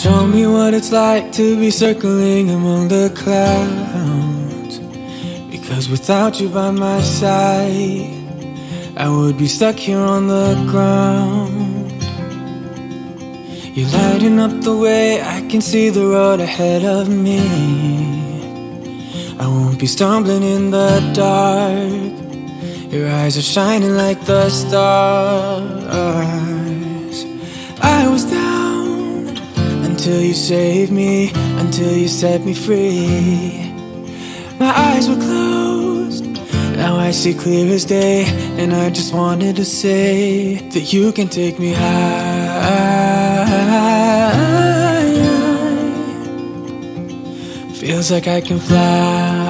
Show me what it's like to be circling among the clouds. Because without you by my side, I would be stuck here on the ground. You're lighting up the way, I can see the road ahead of me. I won't be stumbling in the dark. Your eyes are shining like the stars. I was down until you saved me, until you set me free. My eyes were closed, now I see clear as day. And I just wanted to say that you can take me high. Feels like I can fly.